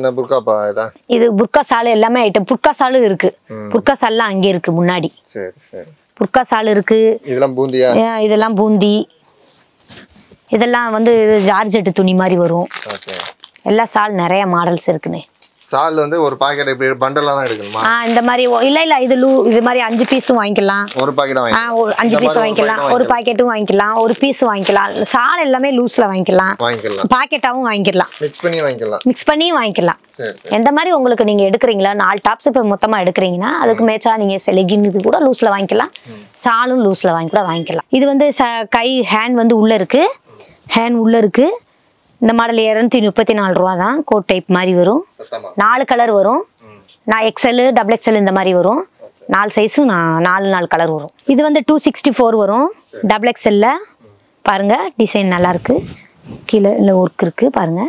இது புர்கா சாலு எல்லாமே ஐட்டம். புர்கா சாலு இருக்கு, புர்கா சால்லாம் அங்கே இருக்கு முன்னாடி. புர்கா சாலு இருக்கு. இதெல்லாம் பூந்தி, இதெல்லாம் வந்து ஜார்ஜெட் துணி மாதிரி வரும். எல்லா சால் நிறைய மாடல்ஸ் இருக்குனே. சால் வந்து ஒரு பாக்கெட் இப்படி பண்டலா தான் எடுக்கணுமா? இந்த மாதிரி இல்ல இது மாதிரி 5 பீஸும் வாங்கிக்கலாம். ஒரு பாக்கெட் வாங்கிக்கலாம். 5 பீஸ் வாங்கிக்கலாம், ஒரு பாக்கெட்டும் வாங்கிக்கலாம், ஒரு பீஸ் வாங்கிக்கலாம். சால் எல்லாமே லூஸ்ல வாங்கிக்கலாம், பாக்கெட்டாவும் வாங்கிக்கலாம், மிக்ஸ் பண்ணி வாங்கிக்கலாம். எந்த மாதிரி உங்களுக்கு நீங்க எடுக்கிறீங்களா, 4 டாப்ஸ் இப்போ மொத்தமா எடுக்கிறீங்கன்னா அதுக்கு மேட்சா நீங்க லெகின் இது கூட லூஸ்ல வாங்கிக்கலாம், சாலும் லூஸ்ல வாங்கிக்கலாம். இது வந்து கை ஹேண்ட் வந்து உள்ள இருக்கு, ஹேண்ட் உள்ள இருக்கு. இந்த மாடல் 234 ரூபா தான். கோட் டைப் மாதிரி வரும். 4 கலர் வரும். நான் XL, XXL இந்த மாதிரி வரும். 4 சைஸும் 4 கலர் வரும். இது வந்து 264 வரும். XXL பாருங்க, டிசைன் நல்லா இருக்கு. கீழே ஒர்க் இருக்கு பாருங்க.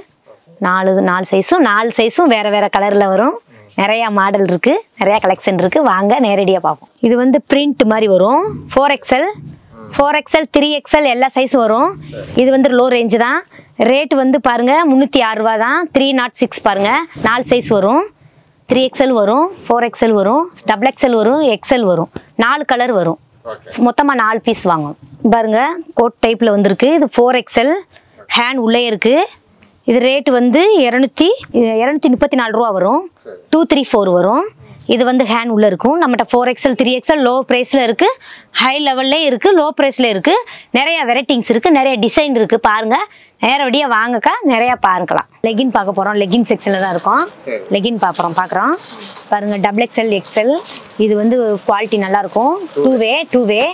4 சைஸும் வேற கலர்ல வரும். நிறைய மாடல் இருக்கு, நிறைய கலெக்ஷன் இருக்கு. வாங்க நேரடியா பார்ப்போம். இது வந்து பிரிண்ட் மாதிரி வரும். 4XL 3XL எல்லா சைஸும் வரும். இது வந்து லோ ரேஞ்சு தான். ரேட் வந்து பாருங்க 306 ரூபா தான். 306 பாருங்க, 4 சைஸ் வரும். 3XL வரும், 4XL வரும், XXL வரும், XL வரும், 4 கலர் வரும். மொத்தமாக 4 பீஸ் வாங்கணும். பாருங்க கோட் டைப்பில் வந்திருக்கு. இது 4XL, ஹேண்ட் உள்ளே இருக்கு. இது ரேட் வந்து 234 ரூபா வரும். 234 வரும். இது வந்து ஹேண்ட் உள்ளே இருக்கும். நம்மகிட்ட 4XL 3XL லோ ப்ரைஸில் இருக்குது, ஹை லெவல்லையும் இருக்குது, லோ ப்ரைஸில் இருக்குது. நிறைய வெரைட்டிங்ஸ் இருக்குது, நிறைய டிசைன் இருக்குது. பாருங்கள், நேரடியாக வாங்கக்கா, நிறையா பார்க்கலாம். லெகின் பார்க்க போகிறோம். லெகின் செக்ஷனில் தான் இருக்கும். லெகின் பார்க்குறோம் பாருங்கள். XXL XL. இது வந்து குவாலிட்டி நல்லாயிருக்கும். 2 வே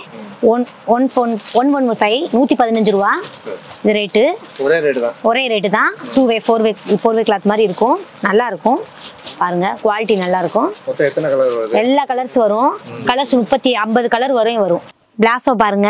115 115 ரூபா. இது ரேட்டு ஒரே ரேட்டு தான். 2 வே 4 வே கிளாத் மாதிரி இருக்கும், நல்லாயிருக்கும். பாருங்க, குவாலிட்டி நல்லாயிருக்கும். எல்லா கலர்ஸ் வரும். கலர்ஸ் 50 கலர் வரையும் வரும். பிளாசோ பாருங்க.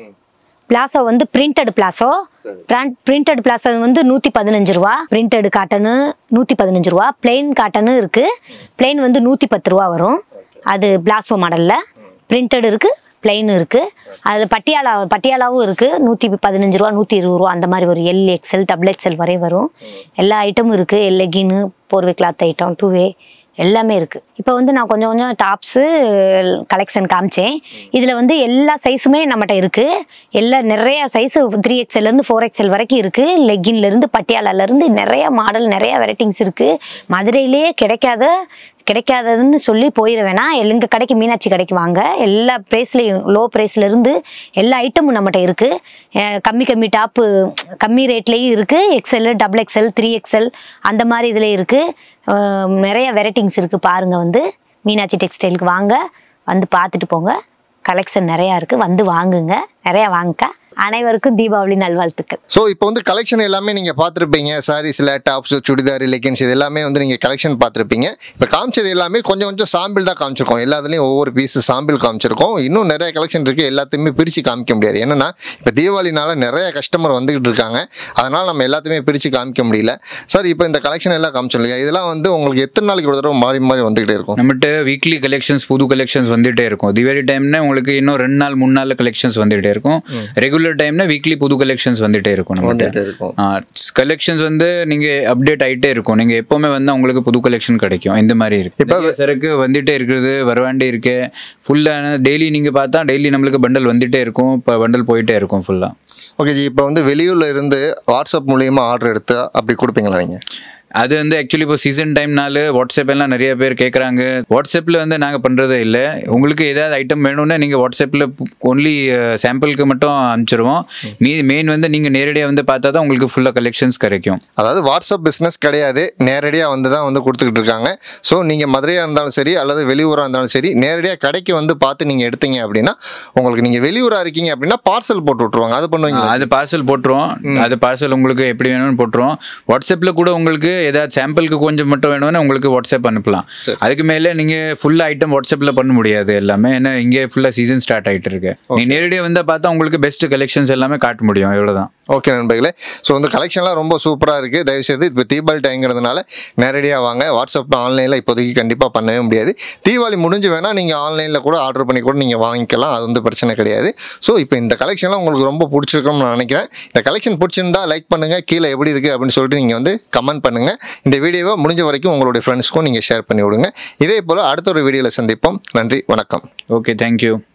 பிளாசோ வந்து பிரிண்டட் பிளாசோ. பிரிண்டட் பிளாசோ வந்து 115 ரூபா. பிரிண்டட் காட்டனு 115 ரூபா. பிளெயின் காட்டனு இருக்கு. பிளெயின் வந்து 110 ரூபா வரும். அது பிளாசோ மாடல்ல பிரிண்டட் இருக்கு, பிளெயின் இருக்கு. அதில் பட்டியாலாவும் இருக்கு. 115 ரூபா, 120 ரூபா அந்த மாதிரி வரும். LXL XXL வரை வரும். எல்லா ஐட்டமும் இருக்கு. லெகின்னு, 4 வே கிளாத் ஐட்டம், 2 வே எல்லாமே இருக்குது. இப்போ வந்து நான் கொஞ்சம் டாப்ஸு கலெக்ஷன் காமிச்சேன். இதில் வந்து எல்லா சைஸுமே நம்மகிட்ட இருக்குது. நிறைய சைஸு 3XLலேருந்து 4XL வரைக்கும் இருக்குது. லெக்கின்லேருந்து பட்டியாலாலேருந்து நிறைய மாடல், நிறைய வெரைட்டிங்ஸ் இருக்குது. மதுரையிலேயே கிடைக்காததுன்னு சொல்லி போயிட வேணாம். எங்கள் கடைக்கு, மீனாட்சி கடைக்கு வாங்க. எல்லா ப்ரைஸ்லேயும், லோ ப்ரைஸ்லேருந்து எல்லா ஐட்டமும் நம்மகிட்ட இருக்குது. கம்மி டாப்பு கம்மி ரேட்லேயும் இருக்குது. XL XXL 3XL அந்த மாதிரி இதில் இருக்குது. நிறைய வெரைட்டிங்ஸ் இருக்குது. பாருங்கள், வந்து மீனாட்சி டெக்ஸ்டைலுக்கு வாங்க, வந்து பார்த்துட்டு போங்க. கலெக்ஷன் நிறையா இருக்குது, வந்து வாங்குங்க, நிறையா வாங்கக்கா. அனைவருக்கும் தீபாவளி நல்வாழ்த்துக்கள். ஸோ இப்போ வந்து கலெக்ஷன் எல்லாமே நீங்கள் பார்த்துருப்பீங்க. சாரீஸில் டாப்ஸ், சுடிதார், லெகின்ஸ் இது எல்லாமே வந்து நீங்கள் கலெக்ஷன் பார்த்துருப்பீங்க. இப்போ காமிச்சது எல்லாமே கொஞ்சம் சாம்பிள் தான் காமிச்சிருக்கோம். எல்லாத்துலேயும் ஒவ்வொரு பீஸ் சாம்பிள் காமிச்சிருக்கோம். இன்னும் நிறைய கலெக்ஷன் இருக்குது. எல்லாத்தையுமே பிரித்து காமிக்க முடியாது. என்னென்னா இப்போ தீபாவளினால நிறைய கஸ்டமர் வந்துக்கிட்டு இருக்காங்க. அதனால் நம்ம எல்லாத்தையுமே பிரித்து காமிக்க முடியல. சார், இப்போ இந்த கலெக்ஷன் எல்லாம் காமிச்சிருக்கீங்க. இதெல்லாம் வந்து உங்களுக்கு எத்தனை நாளைக்கு ஒரு தடவை மாறி வந்துகிட்டே இருக்கும்? நம்மகிட்ட வீக்லி கலெக்ஷன்ஸ், புது கலெக்ஷன்ஸ் வந்துகிட்டே இருக்கும். தீபாவளி டைம்னா உங்களுக்கு இன்னும் 2 நாள் 3 நாள் கலெக்ஷன்ஸ் வந்துகிட்டே இருக்கும். ரெகுலர் டைம்னா வீக்லி புது கலெக்ஷன்ஸ் வந்துட்டே இருக்கும். கலெக்ஷன்ஸ் வந்து நீங்க அப்டேட் ஆயிட்டே இருக்கும். நீங்க எப்பவுமே வந்து உங்களுக்கு புது கலெக்ஷன் கிடைக்கும். இந்த மாதிரி இருக்கு. இப்போ சரக்கு வந்துட்டே இருக்குது, வரவாண்டே இருக்கு. ஃபுல்லான டெய்லி நீங்க பார்த்தா டெய்லி நம்மளுக்கு பண்டல் வந்துட்டே இருக்கும். இப்போ பண்டல் போயிட்டே இருக்கும் ஃபுல்லா. ஓகே ஜி, இப்போ வந்து வெளியூர்ல இருந்து வாட்ஸ்அப் மூலியமா ஆர்டர் எடுத்து அப்படி கொடுப்பீங்களா நீங்க? அது வந்து ஆக்சுவலி இப்போ சீசன் டைம்னால வாட்ஸ்அப் எல்லாம் நிறைய பேர் கேட்குறாங்க. வாட்ஸ்அப்பில் வந்து நாங்கள் பண்ணுறதே இல்லை. உங்களுக்கு ஏதாவது ஐட்டம் வேணும்னா நீங்கள் வாட்ஸ்அப்பில் ஒன்லி சாம்பிளுக்கு மட்டும் அனுப்பிச்சிடுவோம். மெயின் வந்து நீங்கள் நேரடியாக வந்து பார்த்தா தான் உங்களுக்கு ஃபுல்லாக கலெக்ஷன்ஸ் கிடைக்கும். அதாவது வாட்ஸ்அப் பிஸ்னஸ் கிடையாது, நேரடியாக வந்து தான் வந்து கொடுத்துக்கிட்டு இருக்காங்க. ஸோ நீங்கள் மதுரையாக இருந்தாலும் சரி, அல்லது வெளியூராக இருந்தாலும் சரி, நேரடியாக கடைக்கு வந்து பார்த்து நீங்கள் எடுத்தீங்க அப்படின்னா, உங்களுக்கு நீங்கள் வெளியூராக இருக்கீங்க அப்படின்னா பார்சல் போட்டு விட்ருவாங்க. அது பண்ணுவீங்க? அது பார்சல் போட்டுருவோம். அது பார்சல் உங்களுக்கு எப்படி வேணும்னு போட்டுருவோம். வாட்ஸ்அப்பில் கூட உங்களுக்கு ஏதாவது சாம்பிளுக்கு கொஞ்சம் மட்டும் வேணும்னா உங்களுக்கு வாட்ஸ்அப் அனுப்பலாம். அதுக்கு மேலே நீங்கள் ஃபுல்லாக ஐட்டம் வாட்ஸ்அப்பில் பண்ண முடியாது எல்லாமே. ஏன்னா இங்கே ஃபுல்லாக சீசன் ஸ்டார்ட் ஆகிட்டு இருக்கு. நீங்கள் நேரடியாக வந்து பார்த்தா உங்களுக்கு பெஸ்ட் கலெக்ஷன்ஸ் எல்லாமே காட்ட முடியும். இவ்வளோதான். ஓகே நண்பர்களே, ஸோ வந்து கலெக்ஷன்லாம் ரொம்ப சூப்பராக இருக்குது. தயவுசெய்து இப்போ தீபாவளி டைங்கிறதுனால நேரடியாக வாங்க. வாட்ஸ்அப்பில் ஆன்லைனில் இப்போதைக்கு கண்டிப்பாக பண்ணவே முடியாது. தீபாவளி முடிஞ்சு வேணால் நீங்கள் ஆன்லைனில் கூட ஆர்டர் பண்ணி கூட நீங்கள் வாங்கிக்கலாம். அது வந்து பிரச்சனை கிடையாது. ஸோ இப்போ இந்த கலெக்ஷன்லாம் உங்களுக்கு ரொம்ப பிடிச்சிருக்கும்னு நான் நினைக்கிறேன். இந்த கலெக்ஷன் பிடிச்சிருந்தா லைக் பண்ணுங்கள், கீழே எப்படி இருக்குது அப்படின்னு சொல்லிட்டு நீங்கள் வந்து கமெண்ட் பண்ணுங்கள். இந்த வீடியோவை முடிஞ்ச வரைக்கும் உங்களுடைய ஃப்ரெண்ட்ஸ்க்கும் நீங்கள் ஷேர் பண்ணி விடுங்க. இதே போல் அடுத்த ஒரு வீடியோவில் சந்திப்போம். நன்றி, வணக்கம். Okay, thank you.